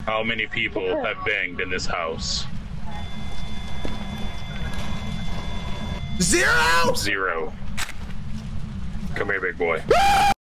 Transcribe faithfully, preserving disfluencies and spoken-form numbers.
How many people have banged in this house? Zero! Zero. Come here, big boy.